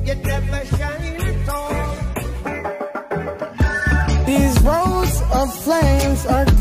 you never shine at all. These roads of flames are